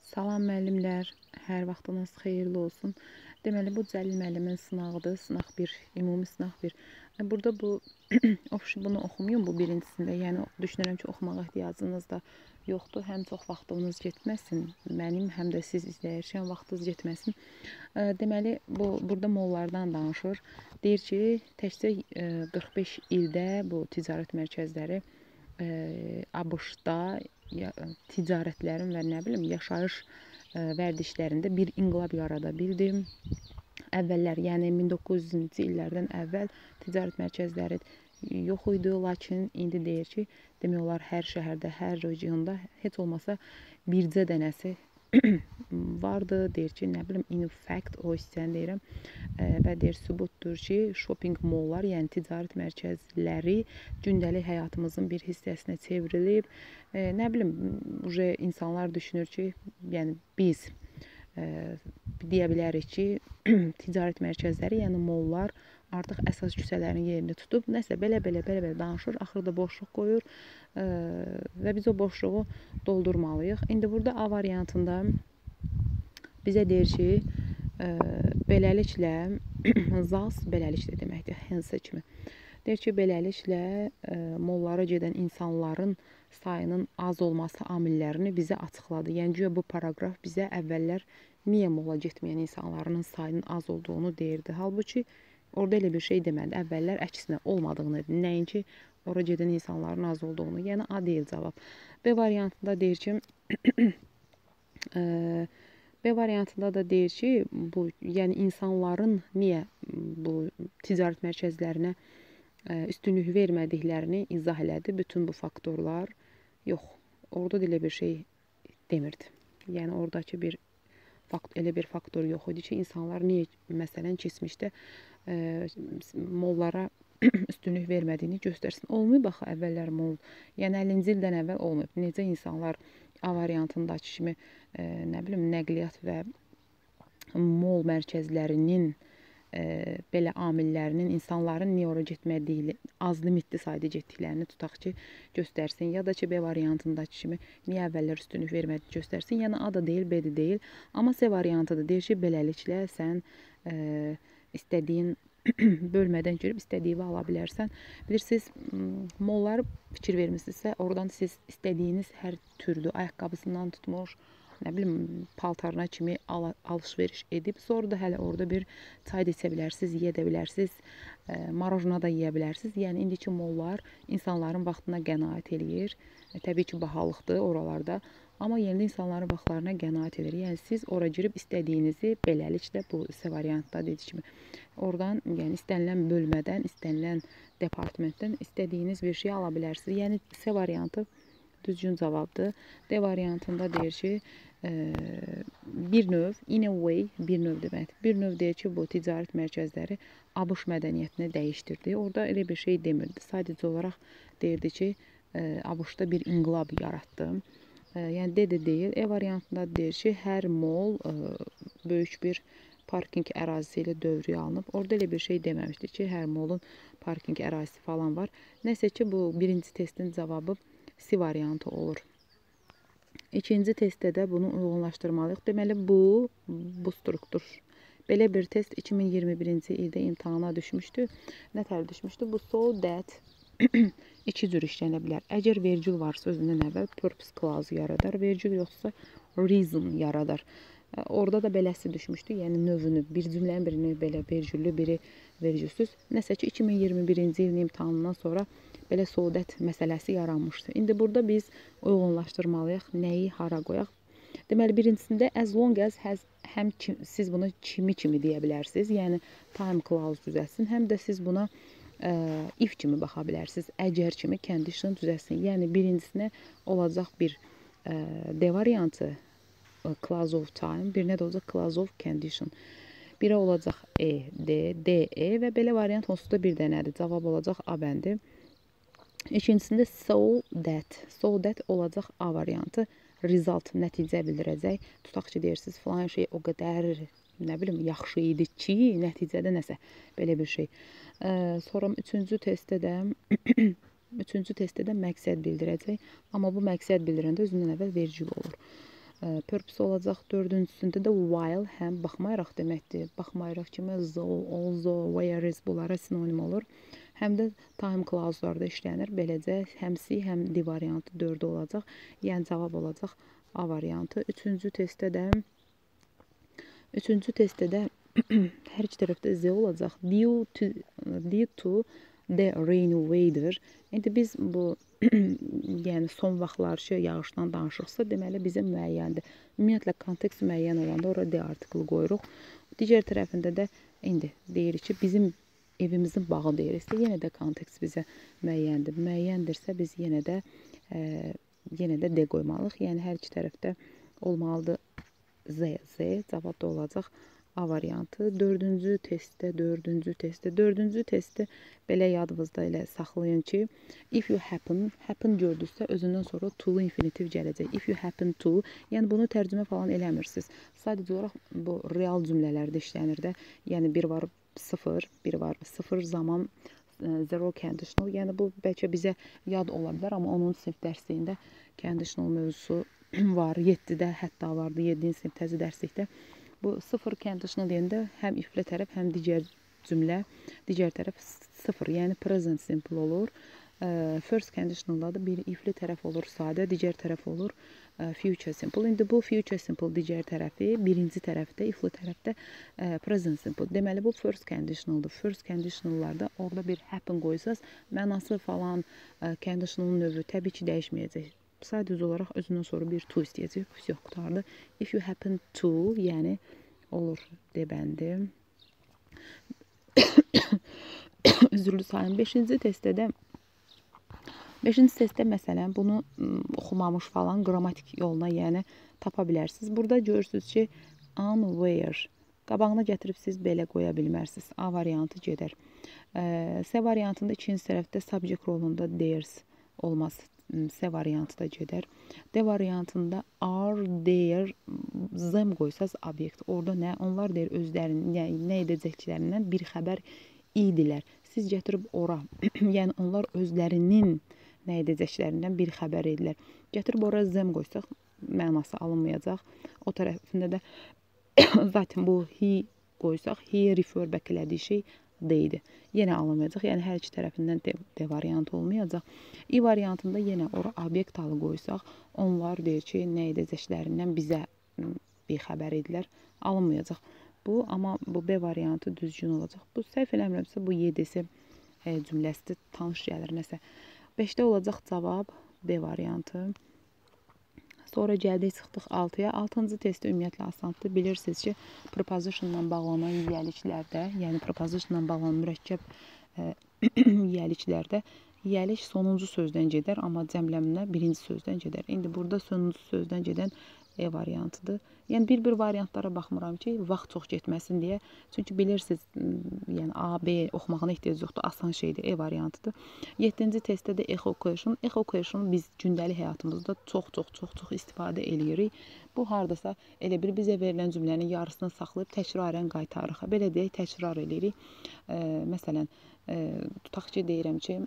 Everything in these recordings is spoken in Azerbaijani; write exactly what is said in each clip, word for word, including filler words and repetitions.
Salam müəllimlər, hər vaxtınız xeyirli olsun. Deməli, bu Cəlil müəllimin sınağıdır. Sınaq bir, ümumi sınaq bir. Burada bu, bunu oxumayım bu birincisində. Yəni, düşünürəm ki, oxumağa ehtiyacınız da yoxdur. Həm çox vaxtınız getməsin, mənim, həm də siz izləyirkən vaxtınız getməsin. Deməli, bu, burada mollardan danışır. Deyir ki, təkcə qırx beş ildə bu ticarət mərkəzləri ABŞ-da ticarətlərin və nə bilim yaşayış vərdişlərində bir inqilab yarada bildim. Əvvəllər, yəni min doqquz yüzüncü illərdən əvvəl ticarət mərkəzləri yox idi, lakin indi deyir ki, demək olar hər şəhərdə, hər regionda heç olmasa bircə dənəsi vardı. Deyir ki, nə bilim, in fact, o istəyən deyirəm və deyir, sübutdur ki, shopping mollar, yəni ticarət mərkəzləri gündəlik həyatımızın bir hissəsinə çevrilib. Nə bilim, insanlar düşünür ki, yəni biz deyə bilərik ki, ticarət mərkəzləri, yəni mollar artıq əsas küçələrin yerini tutub, nəsə belə-belə belə-belə danışır, axırda boşluq qoyur və biz o boşluğu doldurmalıyıq. İndi burada A variantında bizə deyir ki, beləliklə, zas beləliklə deməkdir, hənsə kimi. Deyir ki, beləliklə mollara gedən insanların sayının az olması amillərini bizə açıqladı. Yəni, bu paraqraf bizə əvvəllər niyə mola getməyən insanların sayının az olduğunu deyirdi. Halbuki, orada elə bir şey demədi. Əvvəllər əksinə olmadığını, nəinki ora gedən insanların az olduğunu. Yəni, A deyil cavab. B variantında deyir ki, B variantında da deyir ki, bu, yəni insanların niyə bu ticarət mərkəzlərinə üstünlük vermədiklərini izah elədi. Bütün bu faktorlar yox. Orada da elə bir şey demirdi. Yəni, oradakı bir elə bir faktor yox idi ki, insanlar niyə, məsələn, keçmişdə mollara üstünlük vermədiyini göstərsin. Olmayıb axı əvvəllər mol. Yəni, əllinci ildən əvvəl olmayıb. Necə insanlar A variantındakı kimi, nə bilim, nəqliyyat və mol mərkəzlərinin belə amillərinin insanların niyə ora getmədiyi, az limitli sayda getdiklərini tutaq ki, göstərsin. Ya da ki, B variantındakı kimi niyə əvvəllər üstünlük vermədiyi göstərsin. Yəni, A da deyil, B də deyil. Amma C variantı da deyir ki, beləliklə sən istədiyin bölmədən görüb istədiyini ala bilərsən. Bilirsiniz, molları fikir vermişsinizsə, oradan siz istədiyiniz hər türlü ayaqqabısından tutmuş, nə bilim, paltarına kimi al alış-veriş edib, sonra da hələ orada bir çay da içə bilərsiniz, yeyə də bilərsiniz, marojna da yeyə bilərsiniz. Yəni, indiki mollar insanların vaxtına qənaət eləyir. Təbii ki, bahalıqdır oralarda. Amma yeni insanların vaxtlarına qənaət edir. Yəni, siz ora girib istədiyinizi beləliklə bu C variantda dediyi kimi oradan, yəni istənilən bölmədən, istənilən departmentdən istədiyiniz bir şey ala bilərsiniz. Yəni, C variantı düzgün cavabdır. D variantında deyir ki, bir növ, in a way, bir növ deməkdir. Bir növ deyir ki, bu ticarət mərkəzləri ABŞ mədəniyyətini dəyişdirdi. Orada elə bir şey demirdi. Sadəcə olaraq deyirdi ki, ABŞ-da bir inqilab yaratdı. Yəni, D də deyil. E variantında deyir ki, hər mol böyük bir parking ərazisi ilə dövrüyə alınıb. Orada elə bir şey deməmişdir ki, hər molun parking ərazisi falan var. Nəsə ki, bu birinci testin cavabı C variantı olur. İkinci testdə də bunu uyğunlaşdırmalıyıq. Deməli, bu, bu struktur. Belə bir test iki min iyirmi birinci ildə imtahana düşmüşdü. Nə tər düşmüşdü? Bu so that iki cür işlənə bilər. Əgər vergül varsa özündən əvvəl purpose clause yaradar, vergül yoxsa reason yaradar. Orada da beləsi düşmüşdü, yəni növünü, bir cümlənin birini belə vergüllü, biri vergülsüz. Nəsə ki, iki min iyirmi birinci ilin imtahanından sonra belə so that məsələsi yaranmışdı. İndi burada biz uyğunlaşdırmalıyıq, nəyi hara qoyaq. Deməli, birincisində as long as has, həm kim, siz bunu kimi kimi deyə bilərsiniz, yəni time clause düzəlsin, həm də siz buna if kimi baxa bilərsiniz, əgər kimi condition düzəlsin. Yəni, birincisinə olacaq bir D variantı, clause of time, birinə də olacaq clause of condition. Birə olacaq E, D, D, E və belə variant onsuz da bir dənədir. Cavab olacaq A bəndi. İkincisində so that, so that olacaq A variantı. Result, nəticə bildirəcək. Tutaq ki, deyirsiniz, filan şey o qədər, nə bilim, yaxşı idi ki, nəticədə nəsə, belə bir şey. Sonra üçüncü testdə də üçüncü testdə də məqsəd bildirəcək. Amma bu məqsəd bildirəndə özündən əvvəl vergül olur. purpose olacaq. Dördüncüsündə də while, həm baxmayaraq deməkdir. Baxmayaraq kimi though, although, whereas bunlara sinonim olur. Həm də time clause-larda işlənir. Beləcə həm C, həm D variantı dörd olacaq. Yəni cavab olacaq A variantı. Üçüncü testdə də Üçüncü testdə də hər iki tərəfdə Z olacaq. Due to, due to the rainy weather. İndi biz bu yəni son vaxtlarşı yağışdan danışırsa, deməli bizim müəyyəndir. Ümumiyyətlə kontekst müəyyən olanda ora D artiklı qoyuruq. Digər tərəfində də indi deyirik ki, bizim evimizin bağı deyiriksə, yenə də kontekst bizə müəyyəndir. Müəyyəndirsə biz yenə də e, yenə də D qoymalıyıq. Yəni hər iki tərəfdə olmalıdır Z, Z. Cavab da olacaq A variantı. Dördüncü testdə, dördüncü testdə, dördüncü testi belə yadınızda elə saxlayın ki, if you happen, happen gördünüzsə özündən sonra to-lu infinitiv gələcək. If you happen to, yəni bunu tərcümə falan eləmirsiniz. Sadəcə olaraq bu real cümlələrdə işlənir də. Yəni bir var sıfır, bir var sıfır zaman zero conditional. Yəni bu bəlkə bizə yad ola bilər, amma onun sinif dərsliyində conditional mövzusu var. yeddidə hətta vardı, yeddinci sinif təzə dərslikdə. Bu sıfır conditional deyəndə həm ifli tərəf, həm digər cümlə, digər tərəf sıfır, yəni present simple olur. First conditionalda da bir ifli tərəf olur sadə, digər tərəf olur future simple. İndi bu future simple digər tərəfi, birinci tərəfdə, ifli tərəfdə present simple. Deməli bu first conditionaldır. First conditionallarda orada bir happen qoysaz, mənası falan conditionalın növü təbii ki dəyişməyəcək. Sadəcə olaraq özündən sonra bir to istəyəcək. Yox, qutardı. If you happen to, yəni olur debəndi. Üzürlü sayın. Beşinci testdə də Beşinci testdə məsələn bunu oxumamış falan qrammatik yoluna yəni tapa bilərsiniz. Burada görürsünüz ki, unaware. Qabağına gətirib siz belə qoya bilmərsiniz. A variantı gedər. C variantında ikinci tərəfdə subject rolunda theirs olmaz. C variantı da gedər. D variantında are, their, them qoysaz obyekt. Orada nə? Onlar deyir özlərinin, yəni nə edəcəklərindən bir xəbər idilər. Siz gətirib ora, yəni onlar özlərinin nə edəcəklərindən bir xəbər edilər. Gətirib ora them qoysaq, mənası alınmayacaq. O tərəfində də zaten bu he qoysaq, he refer back elədiyi şey D-dir. Yenə alınmayacaq. Yəni hər iki tərəfindən D, D variantı olmayacaq. I variantında yenə ora obyekt alı qoysaq, onlar deyir ki, nə edəcəklərindən bizə bir xəbər edilər. Alınmayacaq. Bu, amma bu B variantı düzgün olacaq. Bu səhv eləmirəmsə bu yedisi e, cümləsi tanış gəlir nəsə. beşdə olacaq cavab B variantı. Sonra gəldik, çıxdıq altıya. altıncı testi ümumiyyətlə asandır. Bilirsiniz ki, prepositionla bağlanan yiyəliklərdə, yəni prepositionla bağlanan mürəkkəb e, yiyəliklərdə yiyəlik sonuncu sözdən gedər, amma cəmləmə birinci sözdən gedər. İndi burada sonuncu sözdən gedən E variantıdır. Yəni bir-bir variantlara baxmıram ki, vaxt çox getməsin deyə. Çünki bilirsiniz, yəni A, B oxumağına ehtiyac yoxdur, asan şeydir, E variantıdır. yeddinci testdə də echo question. Echo question biz gündəlik həyatımızda çox-çox-çox-çox istifadə eləyirik. Bu hardasa elə bir bizə verilən cümlənin yarısını saxlayıb təkrarən qaytarırıq. Belə deyək, təkrar eləyirik. E, məsələn, e, tutaq ki, deyirəm ki,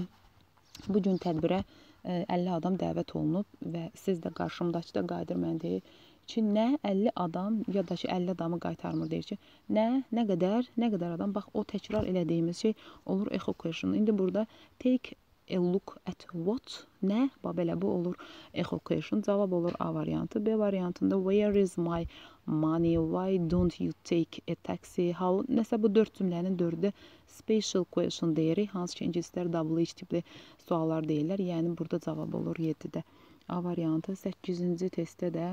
bu gün tədbirə əlli adam dəvət olunub və siz də qarşımdakı da qayıdır mən deyir ki, nə əlli adam ya da ki, əlli adamı qaytarmır deyir ki, nə, nə qədər, nə qədər adam, bax o təkrar elədiyimiz şey olur echo question. İndi burada take a look at what, nə, bax belə bu olur echo question. Cavab olur A variantı. B variantında where is my money, why don't you take a taxi, how, nəsə bu dörd cümlənin dördü special question deyirik. Hansı ki, ingilislər W H tipli suallar deyirlər. Yəni burada cavab olur yeddidə. A variantı. səkkizinci testdə də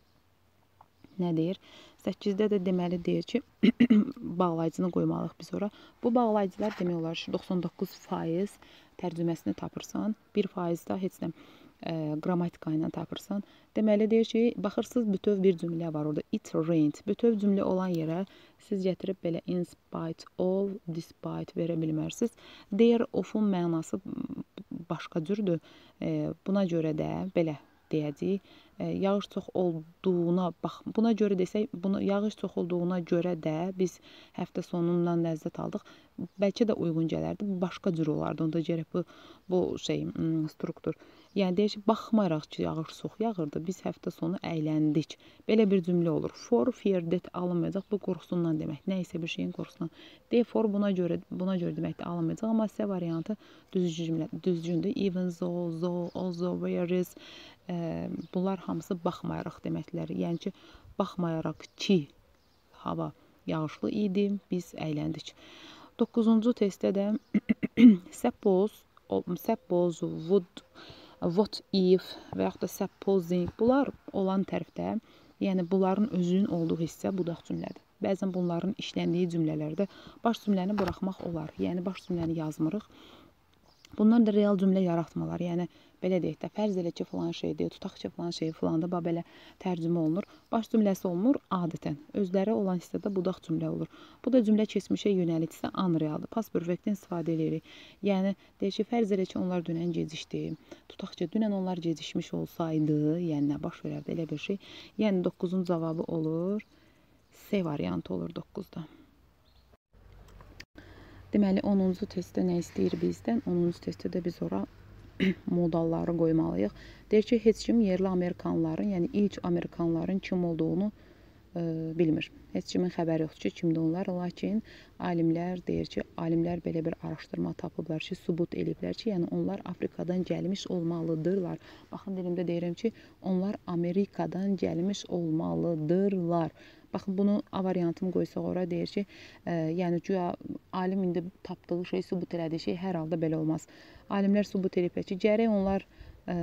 nə deyir? səkkizdə də deməli deyir ki, bağlayıcını qoymalıyıq biz ora. Bu bağlayıcılar demək olar ki, doxsan doqquz faiz tərcüməsini tapırsan, bir faiz də heç nə e, qrammatika ilə tapırsan. Deməli deyir ki, baxırsınız bütöv bir cümlə var orada. It rained. Bütöv cümlə olan yerə siz gətirib belə in spite of, despite verə bilmərsiniz. There of-un mənası başqa cürdür. E, buna görə də belə deyəcəyik. E, yağış çox olduğuna bax, buna görə desək, buna yağış çox olduğuna görə də biz həftə sonundan ləzzət aldıq. Bəlkə də uyğun gələrdi. Bu başqa cür olardı. Onda gərək bu bu şey struktur Yəni deyir ki, baxmayaraq ki, yağış çox yağırdı, biz həftə sonu əyləndik. Belə bir cümlə olur. For fear that alınmayacaq, bu qorxusundan demək. Nə isə bir şeyin qorxusundan. Therefore buna görə buna görə deməkdə alınmayacaq, amma C variantı düzgün cümlə, düzgündür. Even though, though, although, whereas e, bunlar hamısı baxmayaraq deməkləri. Yəni ki, baxmayaraq ki, hava yağışlı idi, biz əyləndik. doqquzuncu testdə də suppose, suppose, would, what if və yaxud da supposing, bunlar olan tərəfdə, yəni bunların özünün olduğu hissə budaq cümlədir. Bəzən bunların işləndiyi cümlələrdə baş cümləni buraxmaq olar. Yəni baş cümləni yazmırıq. Bunlar da real cümlə yaratmalar. Yəni belə deyək də, fərz elə ki, filan şeydir, tutaq ki, filan şey filanda belə tərcümə olunur. Baş cümləsi olunur adətən. Özləri olan hissədə budaq cümlə olur. Bu da cümlə keçmişə yönəliksə unrealdır. Past perfectdən istifadə edirik. Yəni deyək ki, fərz elə ki, onlar dünən gecikdi. Tutaq ki, dünən onlar gecikmiş olsaydı, yəni nə baş verərdi elə bir şey. Yəni doqquzun cavabı olur. C variantı olur doqquzda. Deməli, onuncu testdə nə istəyir bizdən? onuncu testdə də biz ora modalları qoymalıyıq. Deyir ki, heç kim yerli Amerikanların, yəni ilk Amerikanların kim olduğunu e, bilmir. Heç kimin xəbəri yoxdur ki, kimdir onlar. Lakin alimlər deyir ki, alimlər belə bir araşdırma tapıblar ki, sübut ediblər ki, yəni onlar Afrikadan gəlmiş olmalıdırlar. Baxın, dilimdə deyirəm ki, onlar Amerikadan gəlmiş olmalıdırlar. Baxın, bunu A variantını qoysaq ora deyir ki, e, yəni güya alim indi tapdığı şey, sübut elədiyi şey hər halda belə olmaz. Alimlər sübut ediblər ki, gərək onlar e,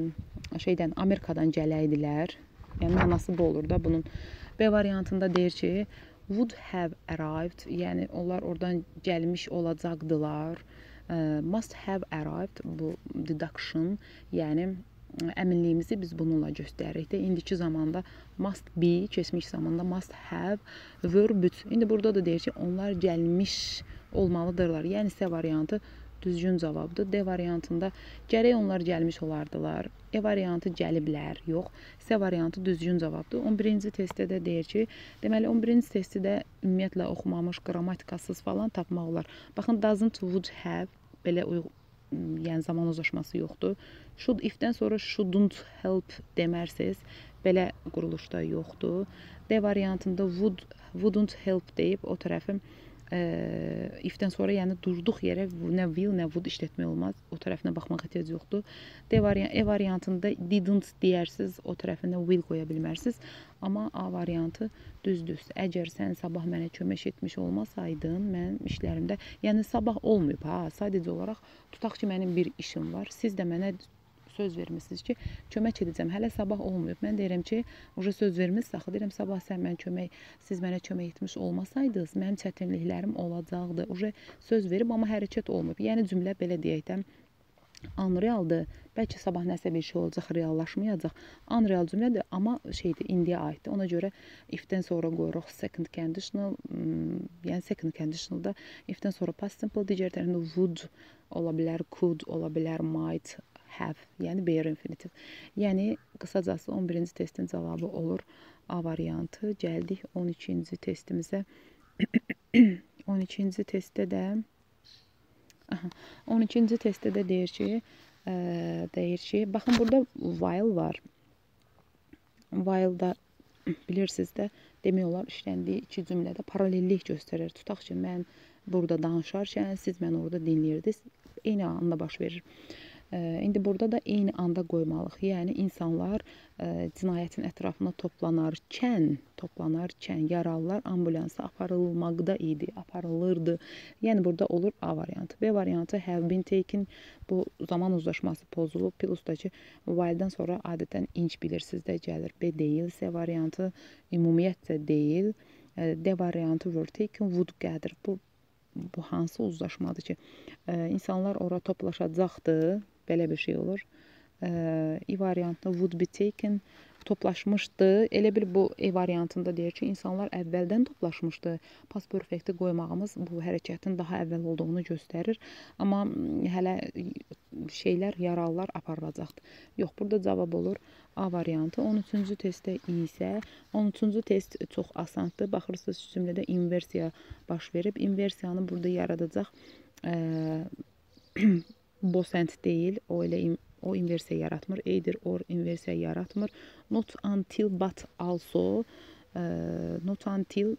şeydən, Amerikadan gələydilər. Yəni mənası bu olur da bunun. B variantında deyir ki, would have arrived, yəni onlar oradan gəlmiş olacaqdılar. E, must have arrived, bu deduction, yəni əminliyimizi biz bununla göstəririk də. İndiki zamanda must be, keçmiş zamanda must have, verb. İndi burada da deyir ki, onlar gəlmiş olmalıdırlar. Yəni C variantı düzgün cavabdır. D variantında gərək onlar gəlmiş olardılar. E variantı gəliblər, yox. C variantı düzgün cavabdır. on birinci testdə də deyir ki, deməli on birinci testi də ümumiyyətlə oxumamış, qrammatikasız falan tapmaq olar. Baxın, doesn't, would have, belə uyğun, yəni zaman uzlaşması yoxdur. Should if-dən sonra shouldn't help demərsiniz, belə quruluşda yoxdur. D variantında would, wouldn't help deyib o tərəfim e, if-dən sonra yəni durduq yerə nə will, nə would işlətmək olmaz. O tərəfinə baxmaq ehtiyac yoxdur. D variant, E variantında didn't deyərsiniz, o tərəfinə will qoya bilmərsiniz. Amma A variantı düzdür. Əgər sən sabah mənə kömək etmiş olmasaydın, mən işlərimdə, yəni sabah olmayıb ha, sadəcə olaraq tutaq ki, mənim bir işim var. Siz də mənə söz vermişsiniz ki, kömək edəcəm. Hələ sabah olmayıb. Mən deyirəm ki, uca söz vermişsiniz, axı deyirəm sabah sən mən kömək, siz mənə kömək etmiş olmasaydınız, mənim çətinliklərim olacaqdı. Uca söz verib, amma hərəkət olmayıb. Yəni cümlə belə deyək də unrealdır. Bəlkə sabah nəsə bir şey olacaq, reallaşmayacaq. Unreal cümlədir, amma şeydir, indiyə aiddir. Ona görə if-dən sonra qoyuruq second conditional, yəni second conditionalda if-dən sonra past simple, digər tərəfində would ola bilər, could ola bilər, might have, yəni bare infinitive. Yəni qısacası on birinci testin cavabı olur A variantı. Gəldik on ikinci testimizə. on ikinci testdə də Aha, on ikinci testdə də deyir ki, e, deyir ki, baxın burada while var. While-da bilirsiniz də demək olar işləndiyi iki cümlədə paralellik göstərir. Tutaq ki, mən burada danışarkən siz mən orada dinləyirdiniz. Eyni anda baş verir. E, indi burada da eyni anda qoymalıyıq. Yəni insanlar e, cinayətin ətrafına toplanarkən, toplanarkən yaralılar ambulansa aparılmaqda idi, aparılırdı. Yəni burada olur A variantı. B variantı have been taken, bu zaman uzlaşması pozulub. Plusdakı while-dən sonra adətən inc bilirsiniz də gəlir. B deyil. C variantı ümumiyyətcə deyil. E, D variantı were taken, would gəlir. Bu bu hansı uzlaşmadır ki, e, insanlar ora toplaşacaqdı, belə bir şey olur. E, E variantında would be taken, toplaşmışdı. Elə bil bu E variantında deyir ki, insanlar əvvəldən toplaşmışdı. Past perfecti qoymağımız bu hərəkətin daha əvvəl olduğunu göstərir. Amma hələ şeylər, yaralılar aparılacaqdır. Yox, burada cavab olur A variantı. on üçüncü testdə isə, on üçüncü test çox asandır. Baxırsınız, cümlədə inversiya baş verib. İnversiyanı burada yaradacaq e, bosent deyil. O elə o inversiya yaratmır. Either or inversiya yaratmır. Not until but also. Uh, not until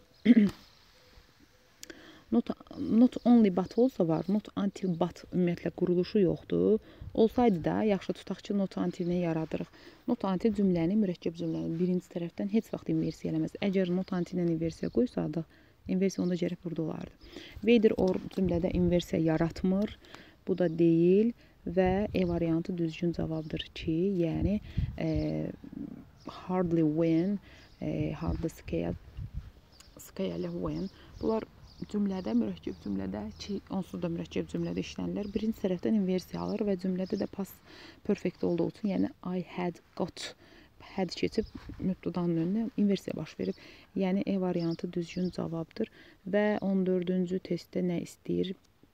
Not, not only but also var. Not until but ümumiyyətlə quruluşu yoxdur. Olsaydı da yaxşı tutaq ki, not until-ni yaradırıq. Not until cümləni, mürəkkəb cümləni birinci tərəfdən heç vaxt inversiya eləməz. Əgər not until-lə inversiya qoysadıq, inversiya onda gərək burada olardı. Either or cümlədə inversiya yaratmır. Bu da deyil və E variantı düzgün cavabdır ki, yəni e, hardly when, e, hardly scale, scale when. Bunlar cümlədə, mürəkkəb cümlədə ki, onsuz da mürəkkəb cümlədə işlənirlər. Birinci tərəfdən inversiya alır və cümlədə də past perfect olduğu üçün, yəni I had got, had keçib mübtədanın önünə inversiya baş verib. Yəni E variantı düzgün cavabdır və on dördüncü testdə nə istəyir?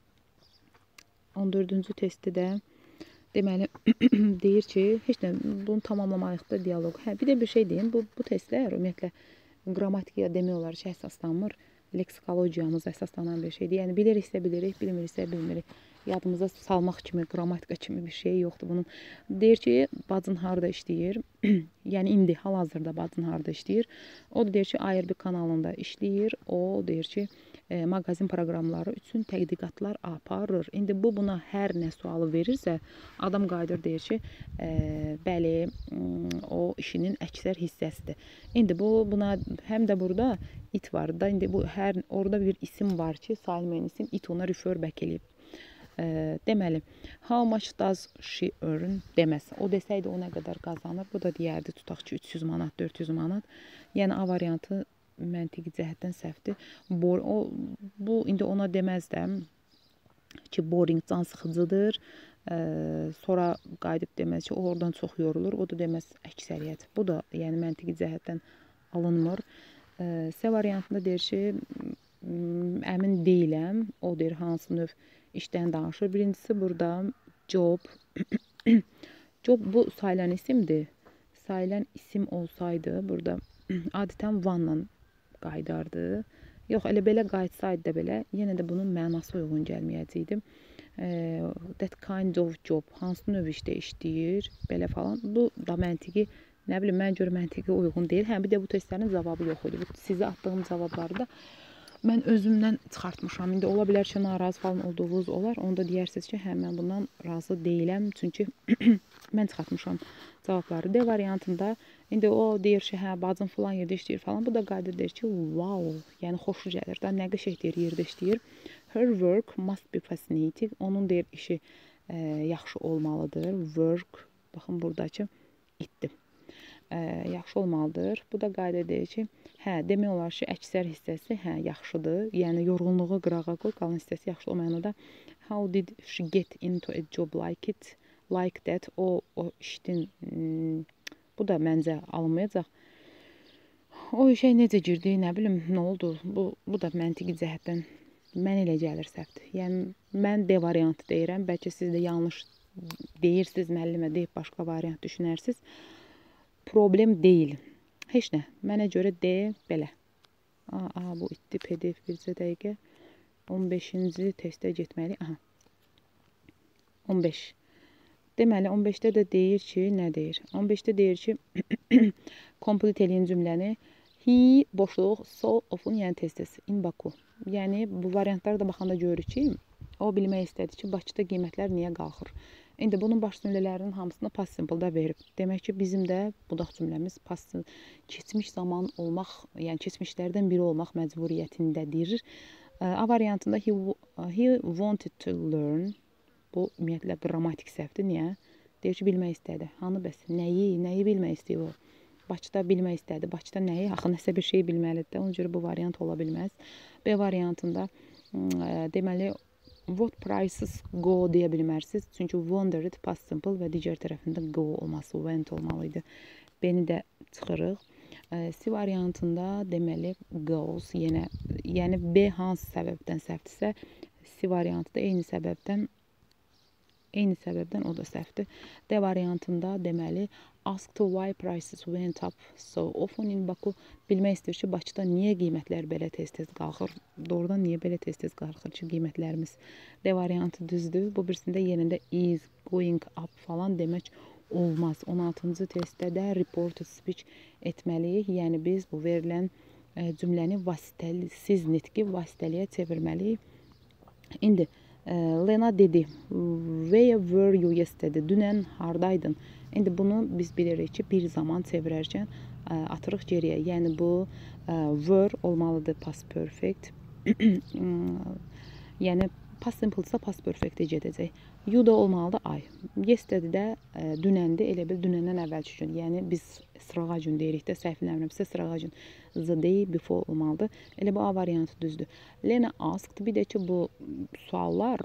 on dördüncü testdə də deməli deyir ki, heç nə bunu tamamlamalıyıq dialoq. Hə, bir də bir şey deyim, bu, bu testlər ümumiyyətlə qrammatikaya demək olar ki, əsaslanmır. Leksikologiyamız əsaslanan bir şeydir. Yəni biliriksə bilirik, bilmiriksə bilmirik. Yadımıza salmaq kimi, qrammatika kimi bir şey yoxdur bunun. Deyir ki, bacın harda işləyir? Yəni indi hal-hazırda bacın harda işləyir? O da deyir ki, I R B kanalında işləyir. O deyir ki, e, mağazin proqramları üçün tədqiqatlar aparır. İndi bu buna hər nə sualı verirsə, adam qayıdır deyir ki, e, bəli, o işinin əksər hissəsidir. İndi bu buna həm də burada it var da, indi bu hər orada bir isim var ki, sayılmayan isim, it ona refer back eləyib. E, deməli, how much does she earn deməz. O desəydi o nə qədər qazanır, bu da deyərdi tutaq ki, üç yüz manat, dörd yüz manat. Yəni A variantı məntiqi cəhətdən səhvdir. Bo o, bu indi ona deməz də ki, boring can sıxıcıdır. E, sonra qayıdıb deməz ki, o oradan çox yorulur. O da deməz əksəriyyət. Bu da yəni məntiqi cəhətdən alınmır. E, C variantında deyir ki, əmin deyiləm. O deyir hansı növ işdən danışır. Birincisi burada job. Job bu sayılan isimdir. Sayılan isim olsaydı burada adətən vanla qaydardı. Yox, elə belə qayıtsaydı da belə, yenə də bunun mənası uyğun gəlməyəcəkdi. E, that kind of job, hansı növ işdə işləyir, belə falan. Bu da məntiqi, nə bilim, mən görə məntiqi uyğun deyil. Hə, bir də bu testlərin cavabı yox idi. Bu sizə atdığım cavabları da mən özümdən çıxartmışam. İndi ola bilər ki, narazı falan olduğunuz olar. Onda deyirsiniz ki, hə, mən bundan razı deyiləm. Çünki mən çıxartmışam cavabları. D variantında indi o deyir ki, hə, bacım falan yerdə işləyir falan. Bu da qayda deyir ki, wow, yəni xoşu gəlir. Da nə qəşəng deyir, yerdə işləyir. Her work must be fascinating. Onun deyir işi e, yaxşı olmalıdır. Work, baxın buradakı itdir. E, yaxşı olmalıdır. Bu da qayda deyir ki, hə, demək olar ki, əksər hissəsi hə, yaxşıdır. Yəni yorğunluğu qırağa qoy, qalan hissəsi yaxşı olmayan da how did she get into a job like it? Like that. O, o işin hmm, bu da məncə alınmayacaq. O işə necə girdi, nə bilim, nə oldu? Bu, bu da məntiqi cəhətdən mən elə gəlir səhvdir. Yəni mən D variantı deyirəm. Bəlkə siz də yanlış deyirsiniz, müəllimə deyib başqa variant düşünərsiniz. Problem deyil. Heç nə. Mənə görə D belə. Aa, aa, bu itdi P D F bircə dəqiqə. on beşinci testə getməli. Aha. on beş. Deməli, on beşdə də deyir ki, nə deyir? on beşdə deyir ki, complete eləyin cümləni. He, boşluq, so often, yəni tez-tez, in Baku. Yəni, bu variantlara da baxanda görürük ki, o bilmək istədi ki, Bakıda qiymətlər niyə qalxır? İndi bunun baş cümlələrinin hamısını past simple-da verib. Demək ki, bizim də budaq cümləmiz past keçmiş zaman olmaq, yəni keçmişlərdən biri olmaq məcburiyyətindədir. A variantında he, he wanted to learn. Bu, ümumiyyətlə, qrammatik səhvdir. Niyə? Deyir ki, bilmək istədi. Hanı bəs? Nəyi? Nəyi bilmək istəyir o? Bakıda bilmək istədi. Bakıda nəyi? Axı, nəsə bir şey bilməlidir. Ona görə bu variant ola bilməz. B variantında deməli, what prices go deyə bilmərsiniz. Çünki wandered, past simple və digər tərəfində go olması, went olmalıydı. B-ni də çıxırıq. C variantında deməli goes, yenə, yəni B hansı səbəbdən səhvdirsə, C variantı da eyni səbəbdən Eyni səbəbdən o da səhvdir. D variantında deməli asked why prices went up so often in Baku. Bilmək istəyir ki, Bakıda niyə qiymətlər belə tez-tez qalxır? Doğrudan niyə belə tez-tez qalxır ki, qiymətlərimiz? D variantı düzdür. Bu birisində yerində is going up falan demək olmaz. on altıncı testdə də reported speech etməliyik. Yəni biz bu verilən e, cümləni vasitəsiz nitqi vasitəliyə çevirməliyik. İndi e, Lena dedi, where were you yesterday? Dünən hardaydın? İndi bunu biz bilirik ki, bir zaman çevirərkən e, atırıq geriyə. Yəni bu e, were olmalıdır past perfect. Yəni past simple-sa past perfect-ə gedəcək. You da olmalıdır I. Yesterday də e, dünəndi, elə bil dünəndən əvvəlki gün. Yəni biz sırağa gün deyirik də, səhvlənmirəmsə sırağa gün. The day before olmalıdır. Elə bu A variantı düzdür. Lena asked. Bir də ki, bu suallar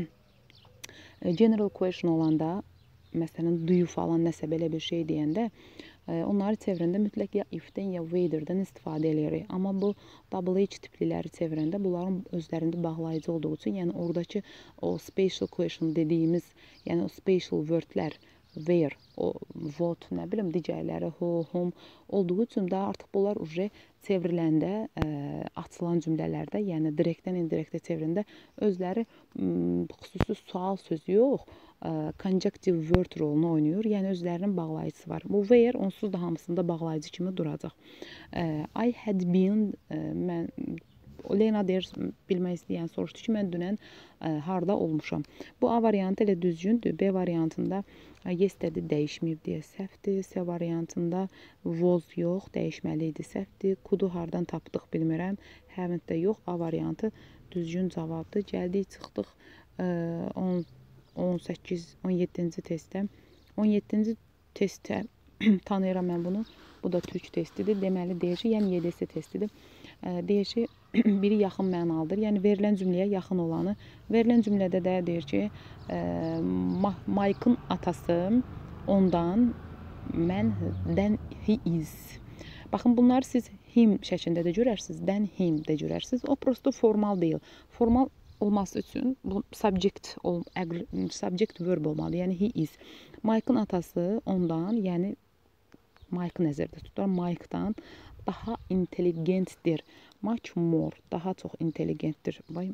general question olanda, məsələn, do you falan nəsə belə bir şey deyəndə, onları çevirəndə mütləq ya if-dən ya whether-dən istifadə edirik. Amma bu double H tipliləri çevirəndə bunların özlərində bağlayıcı olduğu üçün, yəni oradakı o special question dediyimiz, yəni o special word-lər, where, o what, nə bilim, digərləri, who, whom olduğu üçün də artıq bunlar uje çevriləndə, ə, açılan cümlələrdə, yəni direktdən indirektə çevirəndə özləri m, xüsusi sual sözü yox, ə, conjunctive word rolunu oynayır. Yəni özlərinin bağlayıcısı var. Bu where onsuz da hamısında bağlayıcı kimi duracaq. Ə, I had been, ə, mən Lena deyir, bilmək istəyən soruşdu ki, mən dünən ə, harda olmuşam. Bu A variantı elə düzgündür. B variantında yesterday dəyişməyib deyə səhvdir. C variantında was yox, dəyişməli idi, səhvdir. Kudu hardan tapdıq bilmirəm. Haven't də yox. A variantı düzgün cavabdır. Gəldik, çıxdıq ə, on səkkiz on yeddinci testdə. on yeddinci testdə tanıyıram mən bunu. Bu da türk testidir. Deməli deyir ki, yəni Y D S testidir. Ə, deyir ki, biri yaxın mənalıdır. Yəni verilən cümləyə yaxın olanı. Verilən cümlədə də deyir ki, Mike'ın atası ondan, məndən he is. Baxın, bunları siz him şəklində də görərsiniz, then him də görərsiniz. O prosto formal deyil. Formal olması üçün bu subject, subject verb olmalı. Yəni he is. Mike'ın atası ondan, yəni Mike'ı nəzərdə tutar. Mike'dan daha intelligentdir. Much more, daha çox intelligentdir. Vay.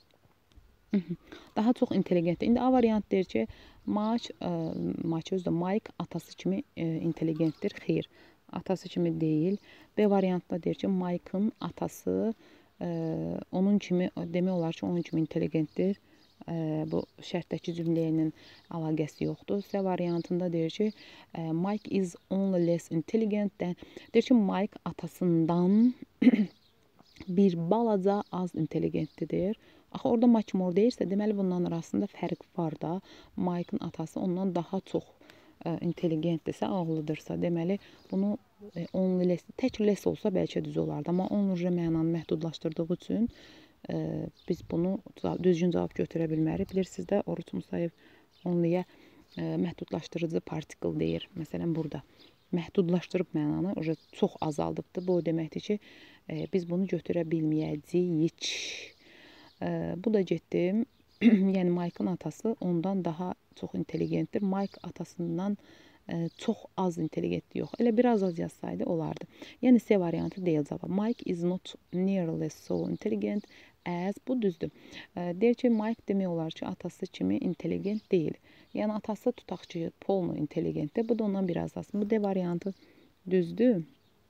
Daha çox intelligentdir. İndi A variant deyir ki, much, much özdə Mike atası kimi intelligentdir. Xeyr, atası kimi deyil. B variantda deyir ki, Mike'ın atası onun kimi, demək olar ki, onun kimi intelligentdir. Bu şərtdəki cümlənin əlaqəsi yoxdur. C variantında deyir ki, Mike is only less intelligent than. Deyir ki, Mike atasından bir balaca az intelligentlidir. Axı orada much more deyirsə, deməli bunların arasında fərq var da. Mike'ın atası ondan daha çox intelligentdirsə, ağıllıdırsa, deməli bunu only less, tək less olsa bəlkə düz olardı. Amma only mənanı məhdudlaşdırdığı üçün e, biz bunu düzgün cavab götürə bilmərik. Bilirsiniz də, Oruç Musayev only'yə e, məhdudlaşdırıcı particle deyir. Məsələn, burada məhdudlaşdırıb mənanı oje çox azaldıbdır. Bu deməkdir ki, e, biz bunu götürə bilməyəcəyik. E, bu da getdi. Yəni Mike'ın atası ondan daha çox intelligentdir. Mike atasından e, çox az intelligentli yox. Elə biraz az yazsaydı olardı. Yəni C variantı deyil cavab. Mike is not nearly so intelligent as, bu düzdür. E, deyir ki, Mike demək olar ki, atası kimi intelligent deyil. Yəni atası tutaq ki, Paul intelligentdir. Bu da ondan biraz az. Bu D variantı düzdür.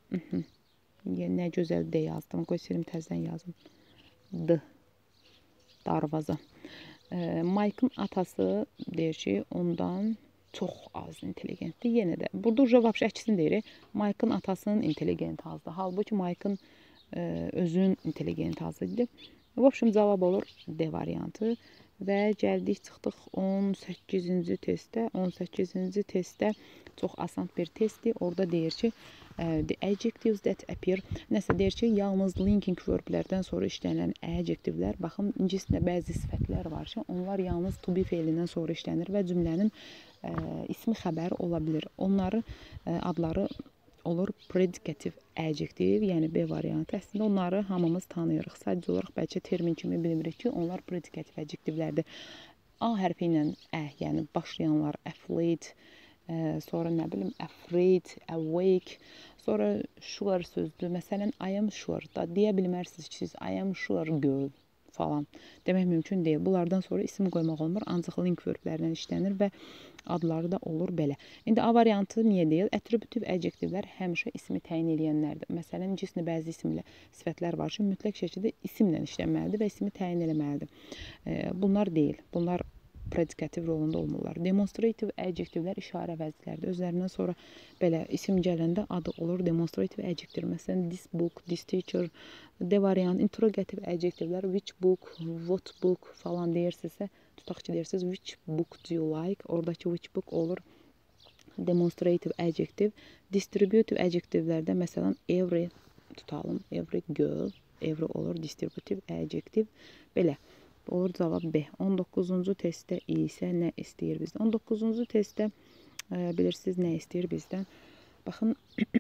Nə gözəl D yazdım. Qoy silim təzdən yazım. D. Darvaza. E, Mike'ın atası deyir ki, ondan çox az intelligentdir. Yenə də. Burada cavab əksini deyirik. Mike'ın atasının intelligent azdır. Halbuki Mike'ın e, özünün intelligent azdır. Bu общем cavab olur D variantı. Və gəldik, çıxdıq on səkkizinci testdə. on səkkizinci testdə çox asan bir testdir. Orada deyir ki, the adjectives that appear. Nəsə deyir ki, yalnız linking verblərdən sonra işlənən adjectivlər, baxın, ingiliscə bəzi sifətlər var ki, onlar yalnız to be feilindən sonra işlənir və cümlənin ə, ismi xəbəri ola bilir. Onların ə, adları olur predicative adjective, yəni B variantı. Əslində onları hamımız tanıyırıq. Sadəcə olaraq bəlkə termin kimi bilmirik ki, onlar predicative adjectivelərdir. A hərfi ilə ə, yəni başlayanlar athlete, ə, sonra nə bilim afraid, awake, sonra sure sözdür. Məsələn, I am sure da deyə bilmərsiniz ki, siz I am sure girl falan demək mümkün deyil. Bunlardan sonra isim qoymaq olmur, ancaq link verblərlə işlənir və adları da olur belə. İndi A variantı niyə deyil? Attributiv adjektivlər həmişə ismi təyin edənlərdir. Məsələn, cisni bəzi isimlə sifətlər var ki, mütləq şəkildə isimlə işlənməlidir və ismi təyin eləməlidir. Bunlar deyil. Bunlar predikativ rolunda olmurlar. Demonstrative adjektivlər işarə vəziflərdir. Özlərindən sonra belə isim gələndə adı olur demonstrative adjektiv. Məsələn, this book, this teacher, D variant. Interrogative adjektivlər which book, what book falan deyirsinizsə, tutaq ki, deyirsiniz which book do you like? Oradakı which book olur demonstrative adjektiv. Distributive adjektivlərdə məsələn every tutalım, every girl, every olur distributive adjektiv. Belə. Olur cavab B. on doqquzuncu testdə isə nə istəyir bizdən? on doqquzuncu testdə e, bilirsiniz nə istəyir bizdən? Baxın,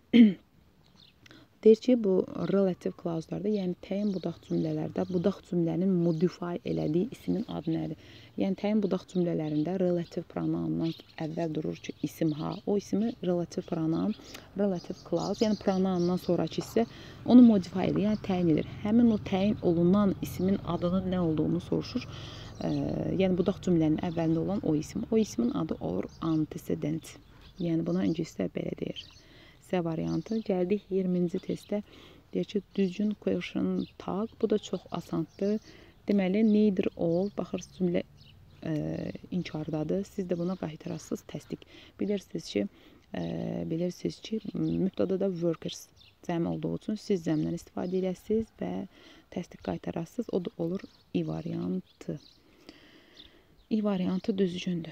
deyir ki, bu relative clause'larda, yəni təyin budaq cümlələrdə budaq cümlənin modify elədiyi ismin adı nədir? Yəni təyin budaq cümlələrində relative pronoundan əvvəl durur ki, isim ha. O ismi relative pronoun, relative clause, yəni pronoundan sonraki isə onu modify edir, yəni təyin edir. Həmin o təyin olunan ismin adının nə olduğunu soruşur. E, yəni budaq cümlənin əvvəlində olan o isim. O ismin adı olur antecedent. Yəni buna ingiliscə belə deyir. C variantı. Gəldik iyirminci testdə. Deyir ki, düzgün question tag. Bu da çox asandır. Deməli, neither all. Baxırsınız cümlə e, inkardadır. Siz də buna qaytarasınız təsdiq. Bilirsiniz ki, e, bilirsiniz ki, mübtədada workers cəm olduğu üçün siz cəmdən istifadə edəsiniz və təsdiq qaytarasınız. O da olur I variantı. I variantı düzgündür.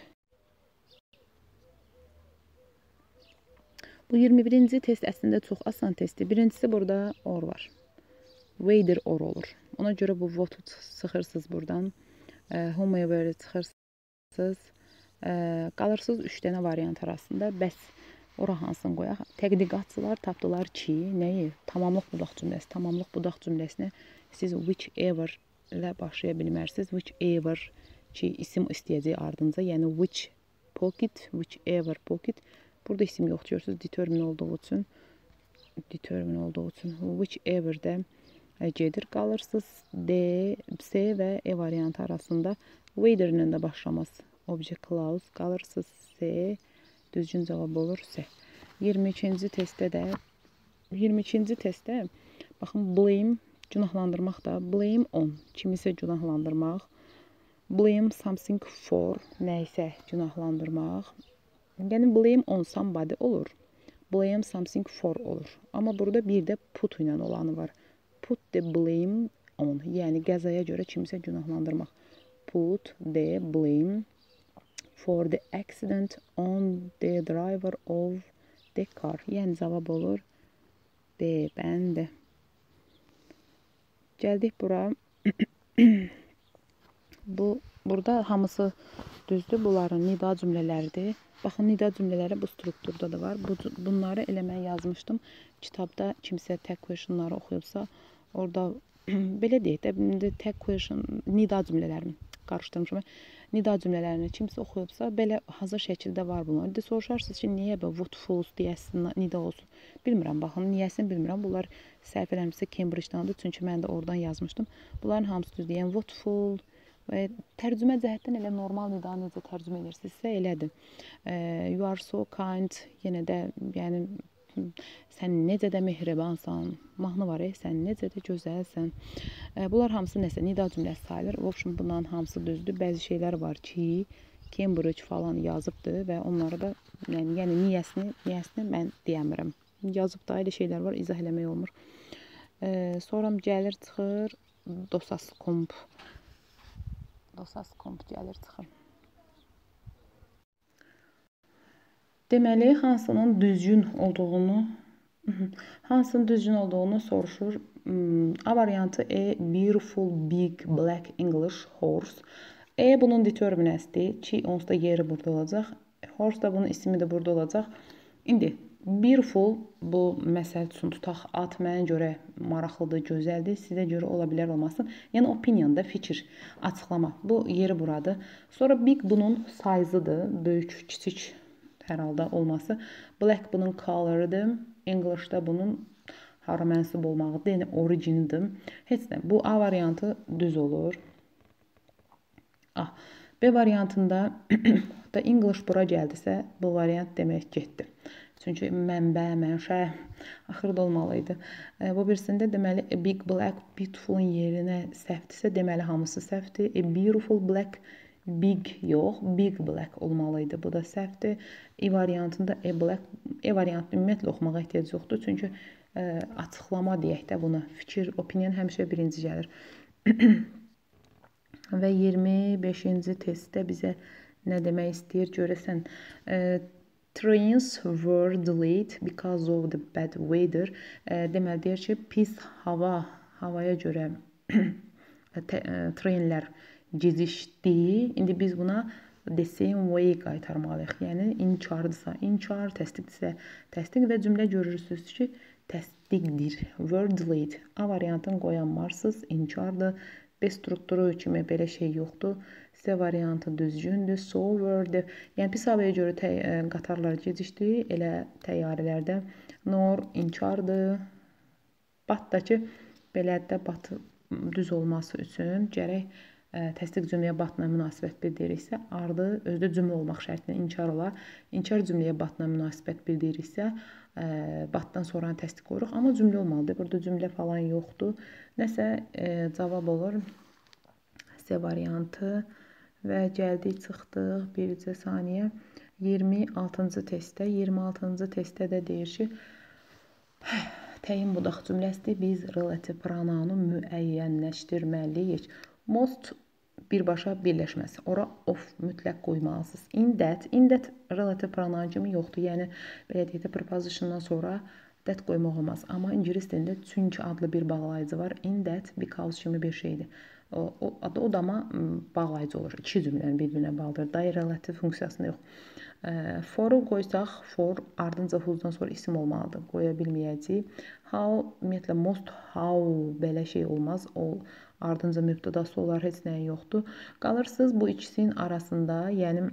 Bu iyirmi birinci test əslində çox asan testdir. Birincisi burada or var. Whether or olur. Ona görə bu what sıxırsınız buradan. E, whomever sıxırsınız. E, qalırsınız üç dənə variant arasında. Bəs ora hansını qoyaq? Tədqiqatçılar tapdılar ki, nəyi? Tamamlıq budaq cümləsi. Tamamlıq budaq cümləsini siz whichever ilə başlaya bilmərsiniz. Whichever ki, isim istəyəcək ardınca. Yəni which pocket, whichever pocket. Burada isim yox görürsünüz, determine olduğu üçün, determine olduğu üçün whichever-də gedir. Qalırsınız D, C və E variantı arasında whether ilə də başlamaz. Object clause qalırsınız C, düzgün cavab olur C. iyirmi ikinci testdə də, iyirmi ikinci testdə, baxın, blame, günahlandırmaq da, blame on, kimisə günahlandırmaq, blame something for, nəysə günahlandırmaq. Yəni, blame on somebody olur. Blame something for olur. Amma burada bir də put ilə olanı var. Put the blame on. Yəni, qəzaya görə kimisə günahlandırmaq. Put the blame for the accident on the driver of the car. Yəni, cavab olur D, bəndə. Gəldik bura. Bu, burada hamısı düzdür. Bunların nida cümlələridir. Baxın, nida cümlələri bu strukturda da var. Bu, bunları elə mən yazmışdım. Kitabda kimsə tag questionları oxuyubsa, orada belə deyək də, tag question, nida cümlələrini qarışdırmışım. Nida cümlələrini kimsə oxuyubsa, belə hazır şəkildə var bunlar. İndi soruşarsınız ki, niyə belə what false deyəsin, nida olsun? Bilmirəm, baxın, niyəsini bilmirəm. Bunlar səhv eləmişsə Cambridge-dandır, çünki mən də oradan yazmışdım. Bunların hamısı düzdür. Yəni, what full və tərcümə cəhətdən elə normal nida necə tərcümə edirsinizsə elədir. You are so kind, yenə də, yəni, sən necə də mehribansan, mahnı var, sən necə də gözəlsən. Bunlar hamısı nəsə, nida cümləsi sayılır. V общем, bunların hamısı düzdür. Bəzi şeylər var ki, Cambridge falan yazıbdır və onları da, yəni, yəni niyəsini, niyəsini mən deyəmirəm. Yazıb da elə şeylər var, izah eləmək olmur. Sonra gəlir, çıxır, dosas komp. Dosas komp gəlir, çıxır. Deməli, hansının düzgün olduğunu hansının düzgün olduğunu soruşur. A variantı E, beautiful big black English horse. E bunun determinəsidir ki, onsuz da yeri burada olacaq. Horse da bunun ismi də burada olacaq. İndi Beautiful, bu məsəl üçün tutaq, ad mənə görə maraqlıdır, gözəldir, sizə görə ola bilər, olmasın. Yəni opinion da, fikir, açıqlama. Bu yeri buradır. Sonra big bunun size-ıdır, böyük, kiçik hər halda olması. Black bunun color-ıdır. English-da bunun hara mənsub olmağıdır, yəni origin-idir. Heç nə, bu A variantı düz olur. A. B variantında da English bura gəldisə, bu variant demək getdi. Çünki mənbə, mənşə axırda olmalıydı. E, bu birisində deməli a big black beautiful-un yerinə səhvdirsə, deməli hamısı səhvdir. A beautiful black big yox, big black olmalıydı. Bu da səhvdir. E variantında a black, E variantını ümumiyyətlə oxumağa ehtiyac yoxdur. Çünki e, açıqlama deyək də buna. Fikir, opinion həmişə birinci gəlir. Və iyirmi beşinci testdə bizə nə demək istəyir görəsən? E, trains were delayed because of the bad weather. E, deməli deyir ki, pis hava, havaya görə te, e, trenlər gecikdi. İndi biz buna the same way qaytarmalıyıq. Yəni inkardısa, inkar, təsdiqdirsə, təsdiq və cümlə görürsünüz ki, təsdiqdir. Were delayed. A variantını qoyanmarsınız, inkardır. B strukturu kimi belə şey yoxdur. C variantı düzgündür. So were. Yəni pis havaya görə tə, qatarlar gecikdi. Elə təyyarələrdə nor inkardır. Batdakı belədə batı düz olması üçün gərək ə, təsdiq cümləyə batla münasibət bildiririksə, ardı özdə cümlə olmaq şərtinə inkar olar. İnkar cümləyə batla münasibət bildiririksə, ə, batdan sonra təsdiq qoyuruq. Amma cümlə olmalıdır. Burada cümlə falan yoxdur. Nəsə e, cavab olur C variantı və gəldik, çıxdıq bircə saniyə iyirmi altıncı testdə. iyirmi altıncı testdə də deyir ki, təyin budaq cümləsidir. Biz relativ pronounu müəyyənləşdirməliyik. Most birbaşa birləşməsi. Ora of mütləq qoymalısınız. In that, in that relativ pronoun kimi yoxdur. Yəni belə deyək də prepositiondan sonra that qoymaq olmaz. Amma ingilis dilində çünki adlı bir bağlayıcı var. In that, because kimi bir şeydir. O, o, o da amma bağlayıcı olur. İki cümləni bir-birinə bağlıdır. Day relativ funksiyasında yox. E, for-u qoysaq, for ardınca who'dan sonra isim olmalıdır. Qoya bilməyəcəyik. How, ümumiyyətlə most, how belə şey olmaz. O ardınca mübtədası olar, heç nəyə yoxdur. Qalırsınız bu ikisinin arasında, yəni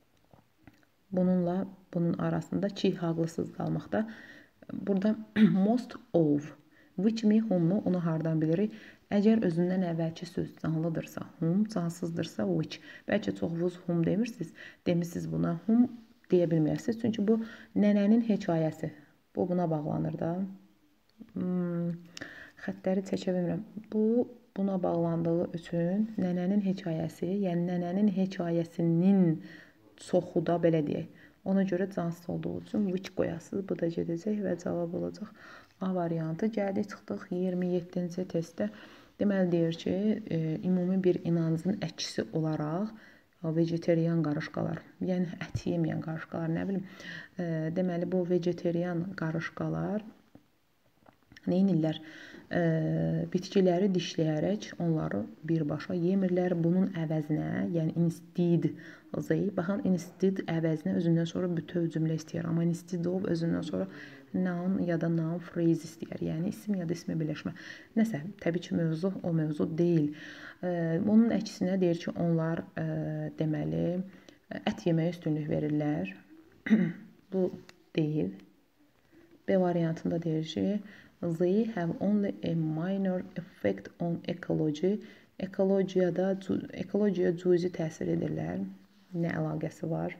bununla bunun arasında ki, haqlısız qalmaqda. Burada most of, which me, whom-nu onu hardan bilirik? Əgər özündən əvvəlki söz canlıdırsa, whom, cansızdırsa which. Bəlkə çoxunuz whom demirsiniz, demirsiniz buna whom deyə bilməyirsiniz. Çünki bu nənənin hekayəsi. Bu buna bağlanır da. Hmm, xətləri çəkə bilmirəm. Bu buna bağlandığı üçün nənənin hekayəsi, yəni nənənin hekayəsinin çoxu da belə deyək. Ona görə cansız olduğu üçün which qoyasınız. Bu da gedəcək və cavab olacaq A variantı. Gəldik, çıxdıq iyirmi yeddinci testdə. Deməli deyir ki, e, ümumi bir inancın əksi olaraq vegetarian qarışqalar, yəni ət yeməyən qarışqalar, nə bilim, e, deməli bu vegetarian qarışqalar neynirlər? E, bitkiləri dişləyərək onları birbaşa yemirlər. Bunun əvəzinə, yəni instead, baxın, instead əvəzinə özündən sonra bütöv cümlə istəyir. Amma instead of özündən sonra noun ya da noun phrase istəyir. Yəni isim ya da ismə birləşmə. Nəsə, təbii ki, mövzu o mövzu deyil. E, onun əksinə deyir ki, onlar e, deməli ət yeməyə üstünlük verirlər. Bu deyil. B variantında deyir ki, they have only a minor effect on ecology. Ekologiyada, ekologiya cüzi təsir edirlər. Nə əlaqəsi var?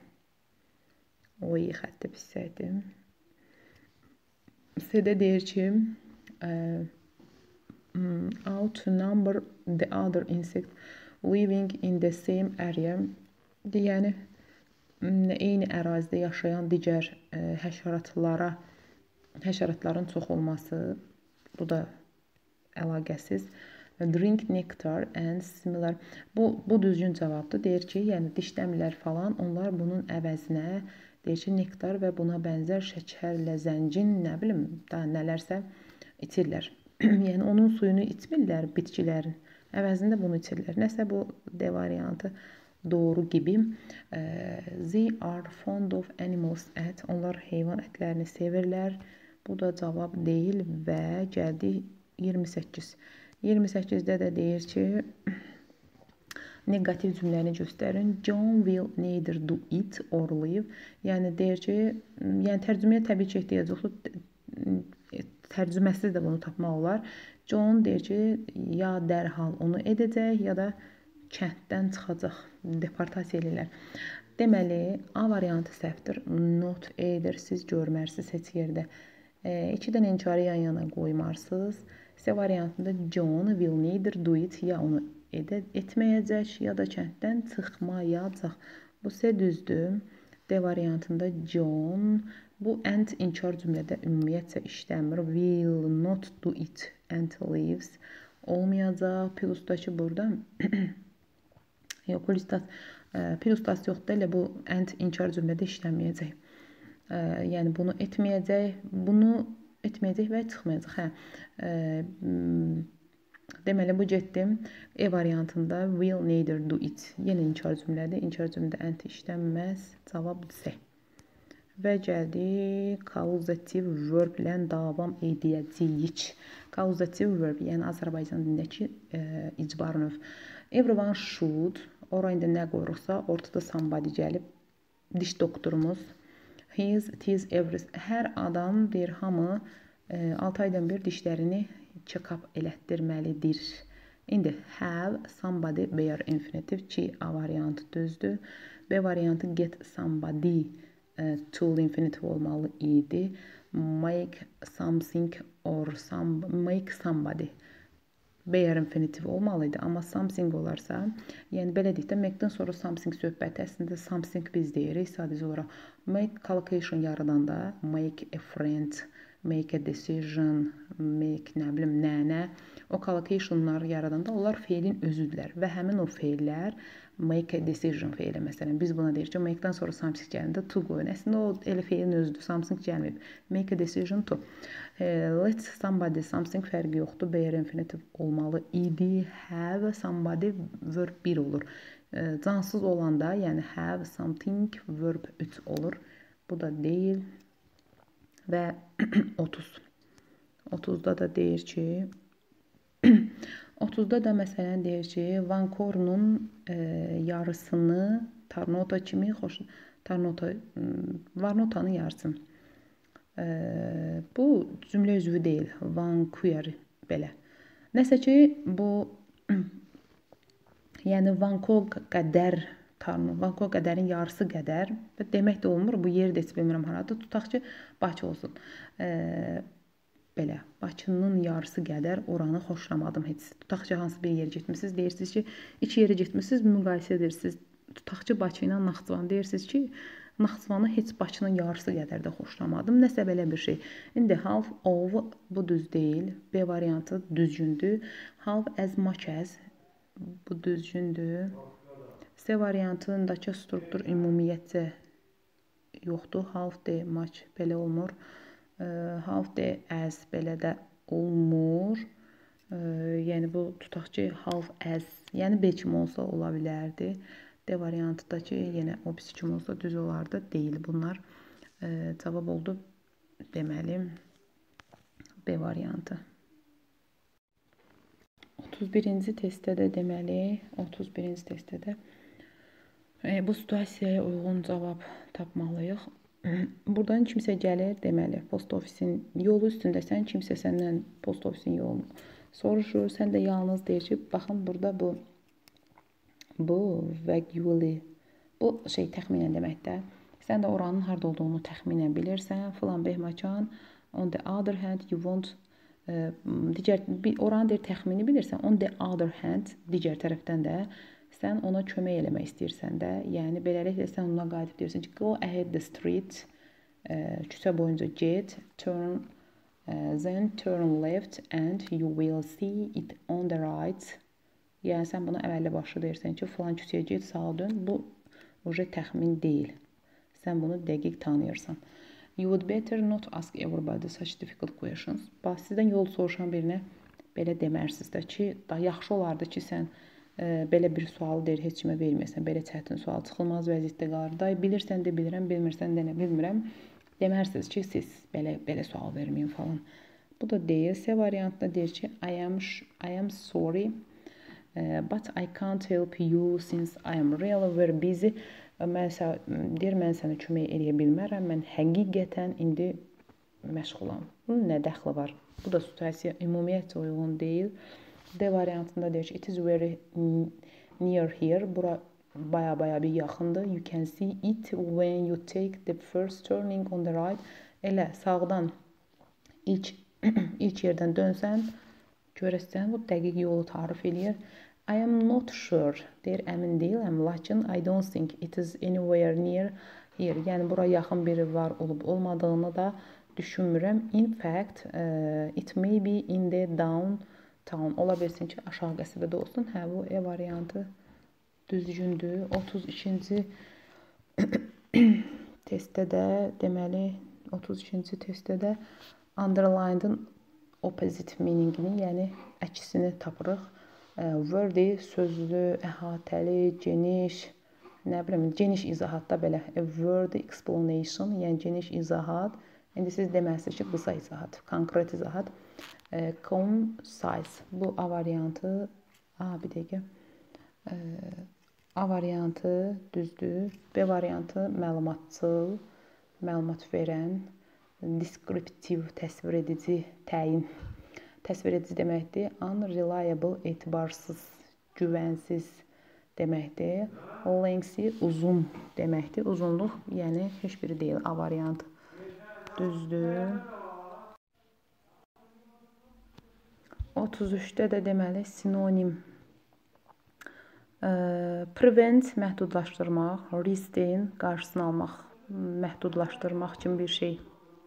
O iyi xəttə pissəydim. C-də deyir ki, outnumber the other insect living in the same area. Yəni, eyni ərazidə yaşayan digər həşəratlara həşəratların çox olması, bu da əlaqəsiz. Drink nectar and similar. Bu, bu düzgün cavabdır. Deyir ki, yəni dişləmirlər falan, onlar bunun əvəzinə deyir ki, nektar və buna bənzər şəkərlə zəngin, nə bilim, daha nələrsə içirlər. Yəni onun suyunu içmirlər bitkilərin, əvəzində bunu içirlər. Nəsə bu D variantı doğru gibi. They are fond of animals ət. Onlar heyvan ətlərini sevirlər. Bu da cavab deyil və gəldi iyirmi səkkiz. iyirmi səkkizdə də deyir ki, negativ cümləni göstərin. John will neither do it or live. Yəni deyir ki, yəni tərcüməyə təbii ki, ehtiyac yoxdur. Tərcüməsiz də bunu tapmaq olar. John deyir ki, ya dərhal onu edəcək, ya da kənddən çıxacaq, deportasiya edirlər. Deməli, A variantı səhvdir. Not edir, siz görmərsiniz heç yerdə. E, iki dənə inkarı yan yana qoymarsınız. C variantında John will neither do it, ya onu edə, etməyəcək, ya da kənddən çıxmayacaq. Bu C düzdür. D variantında John, bu and inkar cümlədə ümumiyyətcə işləmir. Will not do it and lives olmayacaq. Plusdakı burada yox, plusdas, plusdas yoxdur, elə bu and inkar cümlədə işləməyəcək. Yəni bunu etməyəcək, bunu etməyəcək və çıxmayacaq. Hə. Deməli bu getdim. E variantında will neither do it. Yenə inkar cümlədir. İnkar cümlədə and işlənməz. Cavab C. Və gəldi kauzativ verb ilə davam edəcəyik. Kauzativ verb, yəni Azərbaycan dilindəki e, icbar növ. Everyone should, ora indi nə qoyuruqsa, ortada somebody gəlib. Diş doktorumuz. His, it is, every. Hər adam deyir, hamı e, altı aydan bir dişlərini check-up elətdirməlidir. İndi have, somebody, bare infinitiv ki, A variantı düzdür. B variantı get somebody, e, tool infinitiv olmalı idi. Make something or some, make somebody. Bare infinitiv olmalıydı. Amma something olarsa, yəni belə deyək də, make-dən sonra something söhbəti əslində something biz deyirik. Sadəcə olaraq make collocation yaradanda make a friend, make a decision, make nə bilim nənə. O collocationlar yaradanda onlar feilin özüdürlər və həmin o feillər make a decision feili. Məsələn, biz buna deyirik ki, make-dən sonra something gəlində to qoyun. Əslində o elə feilin özüdür, something gəlməyib. Make a decision to. Let somebody something fərqi yoxdur. Bare infinitiv olmalı idi. Have somebody verb bir olur. Cansız olanda, yəni have something verb üç olur. Bu da deyil. Və otuz. otuzda da deyir ki, otuzda da məsələn deyir ki, Vankornun e, yarısını Tarnota kimi xoş Tarnota Varnotanın yarısını. E, bu cümlə üzvü deyil. Vancouver belə. Nəsə ki, bu yəni Vancouver qədər Tarno, Vancouver qədərin yarısı qədər və demək də olmur. Bu yeri də heç bilmirəm haradır. Tutaq ki, Bakı olsun. E, belə, Bakının yarısı qədər oranı xoşlamadım heç. Tutaq ki, hansı bir yer getmişsiniz, deyirsiniz ki, iki yeri getmişsiniz, müqayisə edirsiniz. Tutaq ki, Bakı ilə Naxçıvan, deyirsiniz ki, Naxçıvanı heç Bakının yarısı qədər də xoşlamadım. Nəsə belə bir şey. İndi half of bu düz deyil. B variantı düzgündür. Half as much as bu düzgündür. C variantındakı struktur ümumiyyətcə yoxdur. Half de much belə olmur. Half de as belə də olmur. Yəni bu tutaq ki, half as, yəni B kimi olsa ola bilərdi. D variantındakı yenə o birisi kimi olsa düz olardı. Deyil bunlar. Cavab oldu deməli B variantı. otuz birinci testdə də deməli, otuz birinci testdə də e, bu situasiyaya uyğun cavab tapmalıyıq. Buradan kimsə gəlir, deməli, post ofisin yolu üstündəsən, kimsə səndən post ofisin yolunu soruşur. Sən də yalnız deyir ki, baxın burada bu bu vaguely, bu şey təxminən deməkdə. Sən də oranın harda olduğunu təxminən bilirsən. Filan beh məkan. On the other hand, you want e, digər oranı deyir təxmini bilirsən. On the other hand, digər tərəfdən də sən ona kömək eləmək istəyirsən də. Yəni beləliklə sən ona qayıdıb deyirsən ki, go ahead the street, e, küçə boyunca get, turn, e, then turn left and you will see it on the right. Yəni sən buna əvvəlli başlı deyirsən ki, falan küçəyə get, sağa dön. Bu oje təxmin deyil. Sən bunu dəqiq tanıyırsan. You would better not ask everybody such difficult questions. Bax, sizdən yol soruşan birinə belə demərsiniz də ki, daha yaxşı olardı ki, sən e, belə bir sual deyir, heç kimə verməsən, belə çətin sual çıxılmaz vəziyyətdə qalır. Day bilirsən de bilirəm, bilmirsən de nə bilmirəm. Demərsiniz ki, siz belə belə sual verməyin falan. Bu da deyil. C variantında deyir ki, I am I am sorry, uh, but I can't help you since I am really very busy. Mən deyir, mən sənə kömək eləyə bilmərəm. Mən həqiqətən indi məşğulam. Bunun nə dəxli var? Bu da situasiya ümumiyyətcə uyğun deyil. D variantında deyir ki, it is very near here. Bura baya-baya bir yaxındır. You can see it when you take the first turning on the right. Elə sağdan ilk ilk yerdən dönsən, görəsən, bu dəqiq yolu tarif eləyir. I am not sure. Deyir, əmin deyiləm, lakin I don't think it is anywhere near here. Yəni, bura yaxın biri var olub olmadığını da düşünmürəm. In fact, uh, it may be in the downtown. Ola bilsin ki, aşağı qəsəbədə olsun. Hə, bu E variantı düzgündür. otuz ikinci testdə də, deməli, otuz ikinci testdə də underlined-ın opposite meaningini, yəni əksini tapırıq. Wordy, sözlü, əhatəli, geniş, nə bilim, geniş izahatda belə. A word explanation, yəni geniş izahat. İndi siz deməlisiniz ki, qısa izahat, konkret izahat. Concise, bu A variantı, A, bir dəqiqə. A variantı düzdür. B variantı məlumatçıl, məlumat verən. Descriptive, təsvir edici, təyin. Təsvir edici deməkdir. Unreliable, etibarsız, güvənsiz deməkdir. Lengthy, uzun deməkdir. Uzunluq, yəni heç biri deyil. A variantı düzdür. otuz üçdə də deməli sinonim. Prevent, məhdudlaşdırmaq. Restrain, qarşısını almaq, məhdudlaşdırmaq kimi bir şey.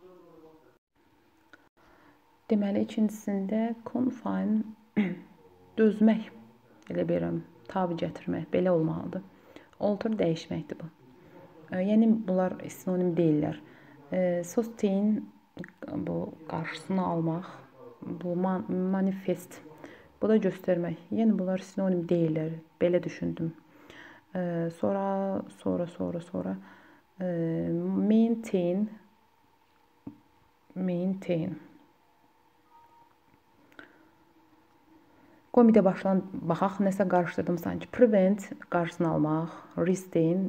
Deməli, ikincisində confine, dözmək, elə bilirəm, tabi gətirmək, belə olmalıdır. Alter, dəyişməkdir bu. Yəni, bunlar sinonim deyirlər. Sustain, bu qarşısını almaq, bu manifest, bu da göstərmək. Yəni, bunlar sinonim deyirlər, belə düşündüm. Sonra, sonra, sonra, sonra, maintain, maintain. Qoy bir də başdan baxaq, nəsə qarışdırdım sanki. Prevent, qarşısını almaq. Restrain,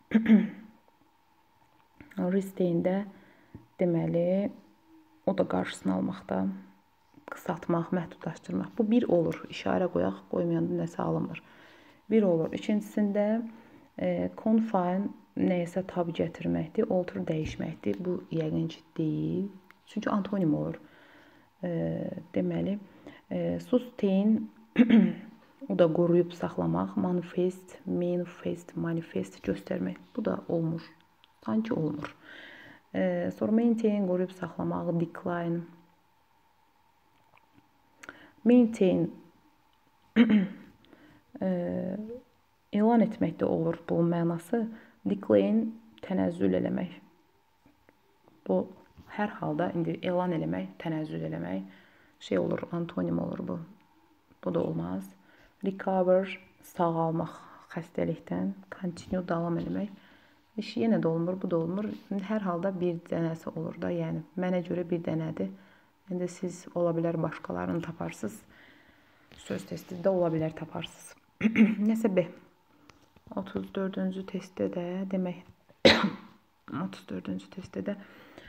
restrain-də deməli, o da qarşısını almaqda. Qısaltmaq, məhdudlaşdırmaq. Bu bir olur. İşarə qoyaq, qoymayanda nəsə alınmır. Bir olur. İkincisində e, confine, nəyəsə tabi gətirməkdir. Alter, dəyişməkdir. Bu yəqin ki, deyil. Çünki antonim olur. E, deməli, e, sustain, o da qoruyub saxlamaq. Manifest, manifest, manifest göstərmək. Bu da olmur. Sanki olmur. E, sonra maintain, qoruyub saxlamaq. Decline. Maintain, e, elan etmək də olur bu mənası. Decline, tənəzzül eləmək. Bu, hər halda indi elan eləmək, tənəzzül eləmək şey olur, antonim olur bu. Bu da olmaz. Recover, sağalmaq xəstəlikdən. Continue, davam eləmək. İş yenə də olmur, bu da olmur. Hər halda bir dənəsi olur da, yəni mənə görə bir dənədir. İndi siz ola bilər başqalarını taparsınız. Söz testində ola bilər taparsınız. Nəsə B. otuz dördüncü testdə də demək, otuz dördüncü testdə də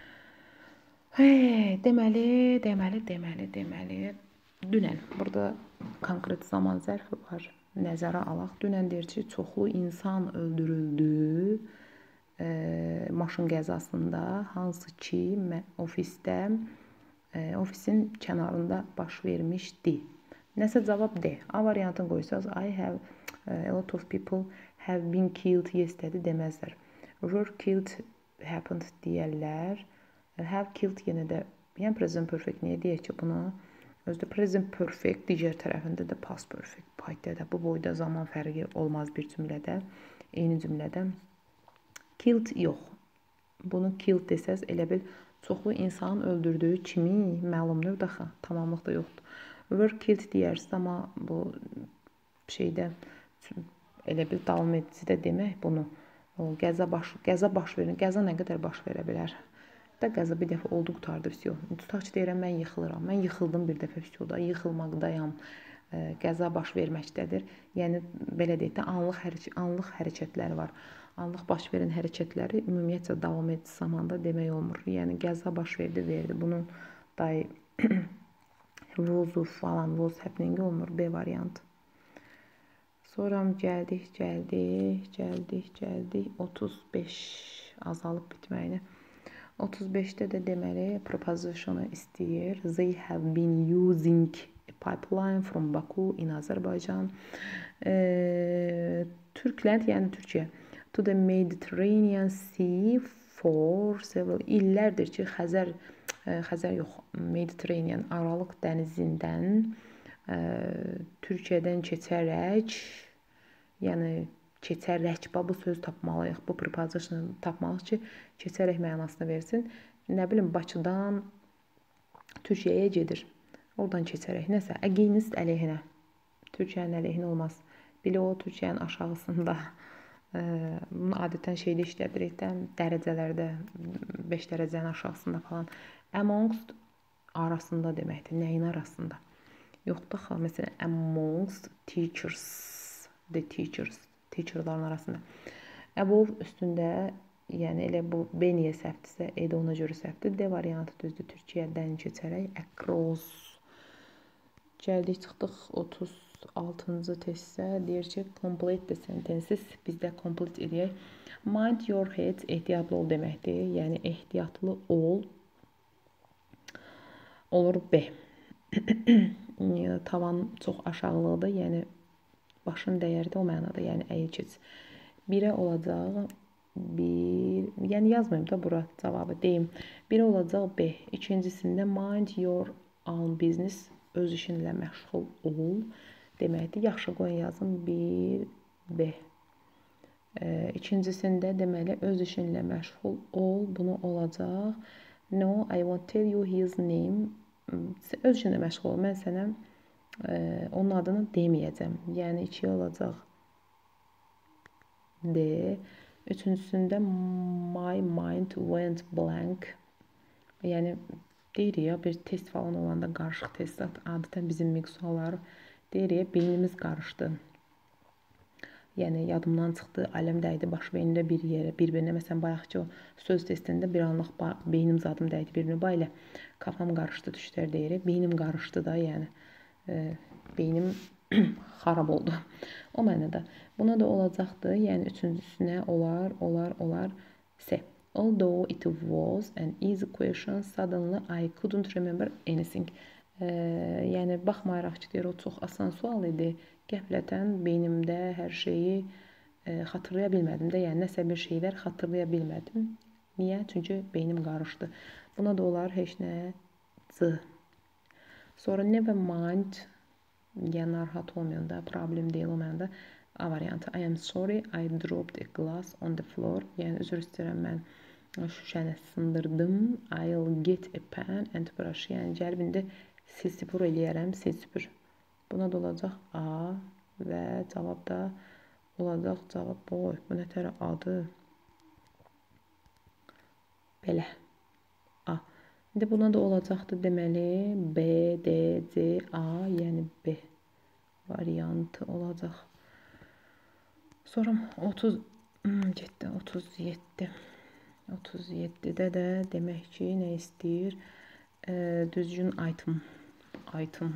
hey, deməli, deməli, deməli, deməli, dünən, burada konkret zaman zərfi var, nəzərə alaq. Dünən deyir ki, çoxlu insan öldürüldü e, maşın qəzasında, hansı ki, ofisdə, e, ofisin kənarında baş vermişdi. Nəsə cavab D. A variantını qoysaz, I have a lot of people have been killed yesterday deməzlər. Were killed happened deyərlər. Have killed yenə də, yəni present perfect niyə deyək ki bunu? Özdə present perfect digər tərəfində də past perfect. Payda da bu boyda zaman fərqi olmaz bir cümlədə, eyni cümlədə. Killed yox. Bunu killed desəz elə bil çoxlu insanın öldürdüyü kimi məlumdur da, tamamlıq da yoxdur. Were killed deyərsiz, amma bu şeydə elə bir davam edicidə demək bunu. O qəza baş qəza baş verir. Qəza nə qədər baş verə bilər? Da qəza bir dəfə oldu, qutardı, vəsiyo. Tutaq ki, deyirəm mən yıxılıram. Mən yıxıldım bir dəfə, vəsiyoda. Yıxılmaqdayam. Qəza baş verməkdədir. Yəni belə deyək də anlıq hərəkət anlıq hərəkətlər var. Anlıq baş verən hərəkətləri ümumiyyətlə davam edici zamanda demək olmur. Yəni qəza baş verdi, verdi. Bunun day was falan, was happening olmur. B variantı. Sonra gəldik, gəldik, gəldik, gəldik. otuz beş azalıb bitməyini. otuz beşdə də deməli proposition'ı istəyir. They have been using a pipeline from Baku in Azerbaijan. E, Türkland, yəni Türkiyə. To the Mediterranean Sea for several illərdir ki, Xəzər, e, Xəzər yox, Mediterranean Aralıq dənizindən e, Türkiyədən keçərək, yəni keçərək, bu söz tapmalıyıq, bu preposition tapmalıyıq ki, keçərək mənasını versin. Nə bilim, Bakıdan Türkiyəyə gedir. Oradan keçərək. Nəsə, against əleyhinə. Türkiyənin əleyhinə olmaz. Bili o, Türkiyənin aşağısında. Bunu adətən şeydə işlədirik də, dərəcələrdə, beş dərəcənin aşağısında falan. Amongst arasında deməkdir. Nəyin arasında? Yox da, məsələn, amongst teachers. The teachers. Teacherların arasında. Above üstündə, yəni elə bu B niyə səhvdirsə, E də ona görə səhvdir. D variantı düzdür. Türkiyədən keçərək across. Gəldik, çıxdıq otuz altıncı testə. Deyir ki, complete the sentences. Biz də complete edək. Mind your head, ehtiyatlı ol deməkdir. Yəni ehtiyatlı ol. Olur B. Tavan çox aşağılıqdır. Yəni başın dəyəri də o mənada, yəni əyi keç. Birə olacaq bir, yəni yazmayayım da bura cavabı deyim. Birə olacaq B. İkincisində mind your own business, öz işinlə məşğul ol deməkdir. Yaxşı qoyun yazın bir B. E, ikincisində deməli öz işinlə məşğul ol, bunu olacaq. No, I won't tell you his name. Öz işinlə məşğul ol. Mən sənə Ee, onun adını deməyəcəm. Yəni iki olacaq D. Üçüncüsündə my mind went blank. Yəni deyirik ya, bir test falan olanda qarışıq test adətən bizim miq sualları deyirik ya, beynimiz qarışdı. Yəni yadımdan çıxdı, aləm dəydi, baş beynimdə bir yerə, bir-birinə. Məsələn, bayaqki o söz testində bir anlıq beynim zadım dəydi bir-birinə. Baylə kafam qarışdı, düşlər deyirik. Beynim qarışdı da, yəni. E, beynim xarab oldu. O mənada. Buna da olacaqdır. Yəni üçüncüsünə olar, olar, olar. C. Although it was an easy question, suddenly I couldn't remember anything. E, yəni baxmayaraq ki, deyir, o çox asan sual idi. Qəflətən beynimdə hər şeyi e, xatırlaya bilmədim də. Yəni nəsə bir şeylər xatırlaya bilmədim. Niyə? Çünki beynim qarışdı. Buna da olar heç nə C. Sonra never mind, yəni narahat olmayanda, problem deyil olmayanda A variantı. I am sorry, I dropped a glass on the floor. Yəni üzr istəyirəm, mən şüşəni sındırdım. I'll get a pen and brush. Yəni gəlib indi sil süpür eləyərəm, sil süpür. Buna da olacaq A və cavab da olacaq cavab boy. Bu nə tərə adı? Belə. A. İndi buna da olacaqdır deməli B, D, C, A, yəni B variantı olacaq. Sonra otuz getdi, otuz yeddi. otuz yeddidə də demək ki, nə istəyir? E, düzgün item. Item.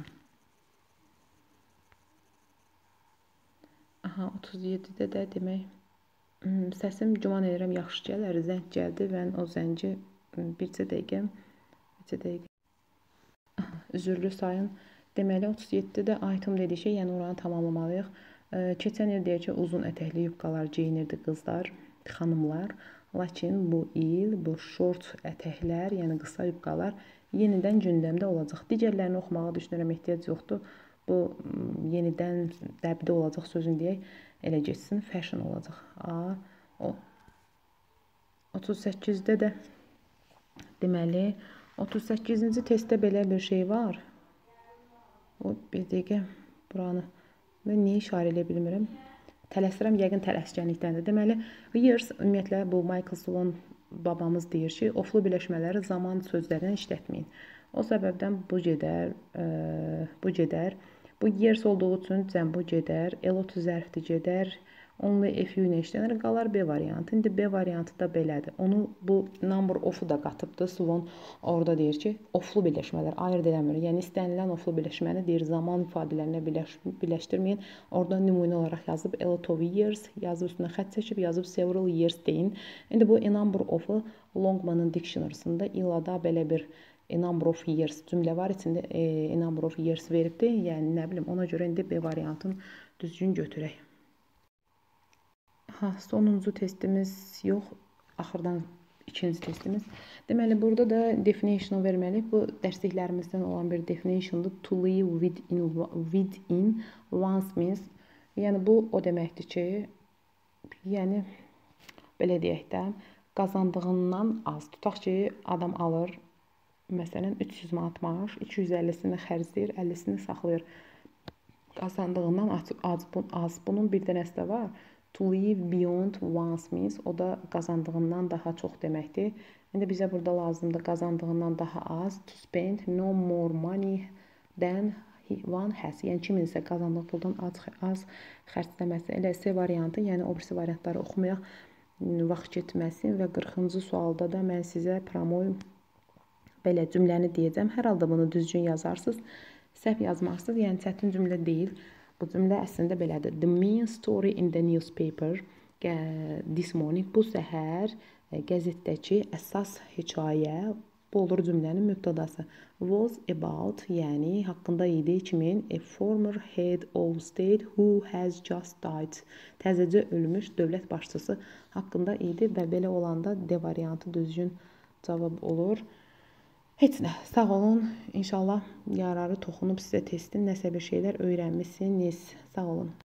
Aha, otuz yeddidə də demək səsim güman edirəm yaxşı gələr. Zəng gəldi və o zəngi bircə dəqiqə bircə dəqiqə. Aha, üzürlü sayın. Deməli otuz yeddidə item dediyi şey, yəni oranı tamamlamalıyıq. Keçən il deyək ki, uzun ətəkli yubqalar geyinirdi qızlar, xanımlar. Lakin bu il bu short ətəklər, yəni qısa yubqalar yenidən gündəmdə olacaq. Digərlərini oxumağa düşünürəm, ehtiyac yoxdur. Bu yenidən dəbdə olacaq sözün deyək, elə geçsin, fashion olacaq. A, o. otuz səkkizdə də deməli otuz səkkizinci testdə belə bir şey var. O bir dəqiqə buranı Mən niyə işarə edə bilmirəm? Tələsirəm, yəqin tələskənlikdəndir. Deməli, years ümumiyyətlə bu Michael Sloan babamız deyir ki, oflu birləşmələri zaman sözlərindən işlətməyin. O səbəbdən bu gedər, ə, bu gedər. Bu years olduğu üçün cəm bu gedər, elot zərfdir gedər. Only if you ilə işlənir, qalar B variantı. İndi B variantı da belədir. Onu bu number of-u da qatıbdır. Sloan orada deyir ki, oflu birləşmələr ayırd eləmir. Yəni istənilən oflu birləşməni deyir zaman ifadələrinə birləş, birləşdirməyin. Orada nümunə olaraq yazıb a lot of years, yazıb üstünə xətt çəkib, yazıb several years deyin. İndi bu a number of-u Longman'ın dictionary-sında illada belə bir a number of years cümlə var içində a number of years veribdir. Yəni nə bilim, ona görə indi B variantını düzgün götürək. Ha, sonuncu testimiz yox, axırdan ikinci testimiz. Deməli, burada da definition verməliyik. Bu dərsliklərimizdən olan bir definitiondur. To live within, within one's means. Yəni, bu o deməkdir ki, yəni, belə deyək də, qazandığından az. Tutaq ki, adam alır, məsələn, üç yüz manat maaş, iki yüz əllisini xərcləyir, əllisini saxlayır. Qazandığından az, az, az. Bunun bir dənəsi də var. To live beyond one's means, o da qazandığından daha çox deməkdir. İndi bizə burada lazımdır qazandığından daha az. To spend no more money than one has. Yəni kiminsə qazandığı puldan az, az xərcləməsi. Elə C variantı, yəni o birisi variantları oxumayaq, vaxt getməsin. Və qırxıncı sualda da mən sizə promoy belə cümləni deyəcəm. Hər halda bunu düzgün yazarsınız. Səhv yazmarsınız, yəni çətin cümlə deyil. Bu cümlə əslində belədir. The main story in the newspaper this morning. Bu səhər qəzetdəki əsas hekayə, bu olur cümlənin mübtədası. Was about, yəni haqqında idi kimin? A former head of state who has just died. Təzəcə ölmüş dövlət başçısı haqqında idi və belə olanda D variantı düzgün cavab olur. Heç nə, sağ olun. İnşallah yararı toxunub sizə testin nəsə bir şeylər öyrənmişsiniz. Sağ olun.